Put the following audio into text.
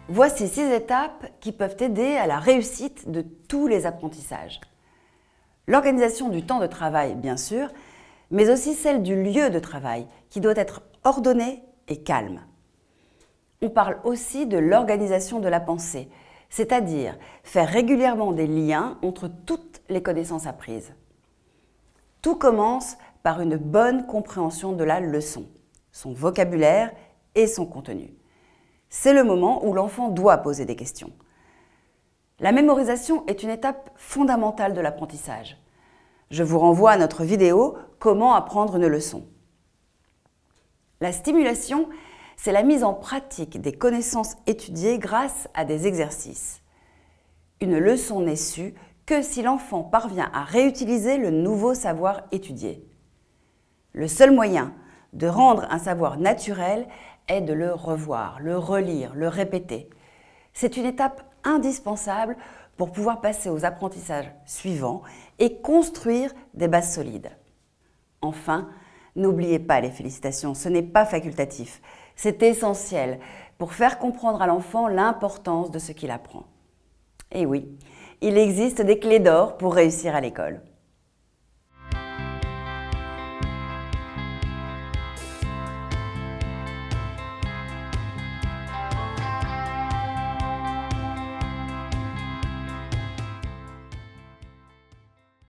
Voici 6 étapes qui peuvent aider à la réussite de tous les apprentissages. L'organisation du temps de travail, bien sûr, mais aussi celle du lieu de travail, qui doit être ordonné et calme. On parle aussi de l'organisation de la pensée, c'est-à-dire faire régulièrement des liens entre toutes les connaissances apprises. Tout commence par une bonne compréhension de la leçon, son vocabulaire et son contenu. C'est le moment où l'enfant doit poser des questions. La mémorisation est une étape fondamentale de l'apprentissage. Je vous renvoie à notre vidéo « Comment apprendre une leçon ». La stimulation, c'est la mise en pratique des connaissances étudiées grâce à des exercices. Une leçon n'est sue que si l'enfant parvient à réutiliser le nouveau savoir étudié. Le seul moyen de rendre un savoir naturel est de le revoir, le relire, le répéter. C'est une étape indispensable pour pouvoir passer aux apprentissages suivants et construire des bases solides. Enfin, n'oubliez pas les félicitations, ce n'est pas facultatif. C'est essentiel pour faire comprendre à l'enfant l'importance de ce qu'il apprend. Et oui, il existe des clés d'or pour réussir à l'école.